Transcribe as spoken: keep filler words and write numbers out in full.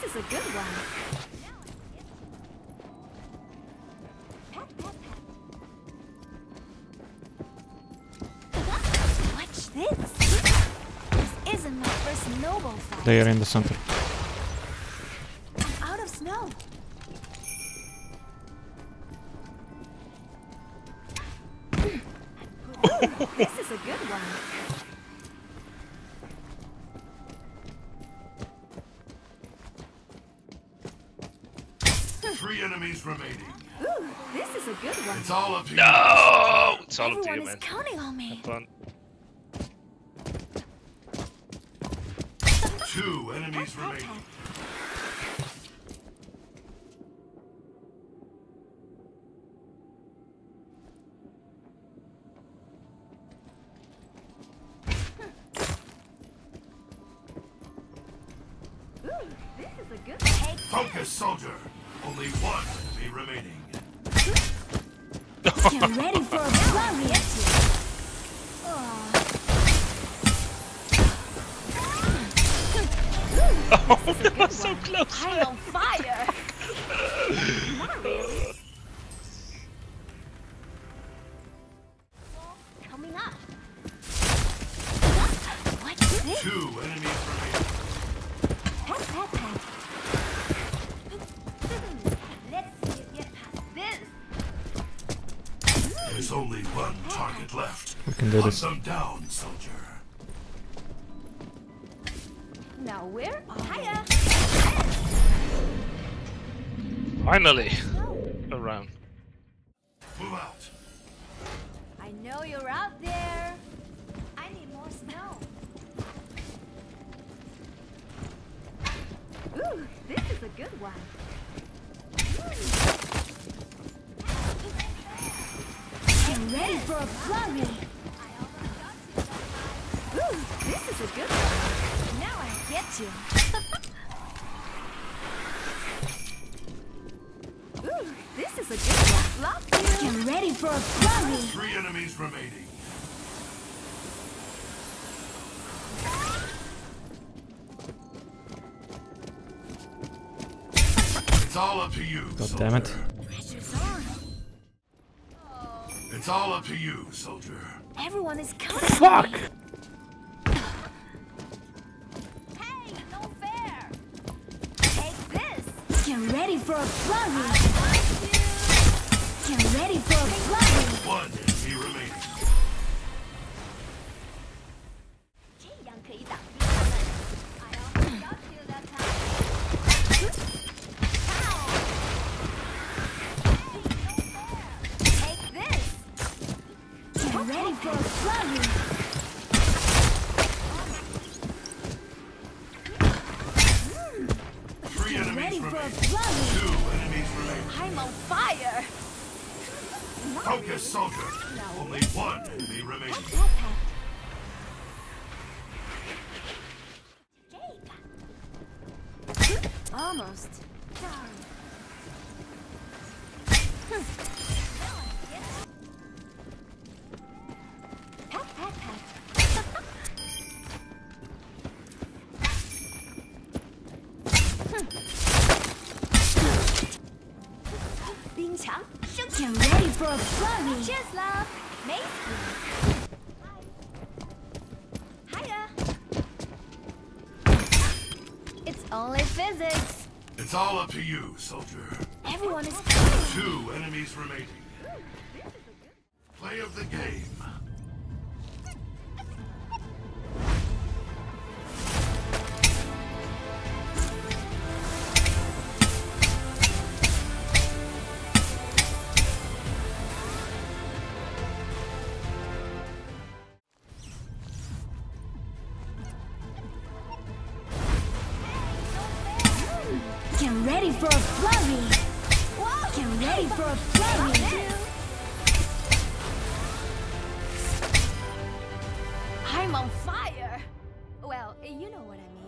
is a good one. Watch this. This isn't my first snowball fight. They are in the center. I'm out of snow. This is a good one. Three enemies remaining. Ooh, this is a good one. It's all up to you. No! It's all up to Everyone you, is man. counting on me. Have fun. Two enemies remaining. Ooh, this is a good one. Focus, soldier. Only one enemy remaining. Get ready for a flurry. Oh, that was so close. I'm on fire. Not really. Coming up. What's this? Two enemies remaining. Pat, pat, pat. Let's see it get past this. There's only one target left. We can do Hunt this. them down, soldier. Now we're higher. Finally! Around. Move out. I know you're out there. I need more snow. Ooh, this is a good one. Get ready for a flurry. Ooh, this is a good one. Now I get you. Ooh, this is a good one. Love you. Get ready for a flurry. Three enemies remaining. It's all up to you, God soldier. damn it. Pressure's on. It's all up to you, soldier. Everyone is coming. Fuck! Hey, no fair. Take this. Get ready for a flurry. Get ready for a flurry. One enemy remaining. Take this. Get ready for a flurry. Three Get enemies ready for a remaining. flurry. Two enemies remaining. I'm on fire. Focus, soldier. Only one enemy remaining. Almost. Pat, pat, pat. 冰强升起 Get ready for a flurry. Cheers, love. Mace. Hiya. It's only physics. It's all up to you, soldier. Everyone is coming. Two enemies remaining. Play of the game. Get ready for a flurry. Get ready for a flurry. I'm on fire. Well, you know what I mean.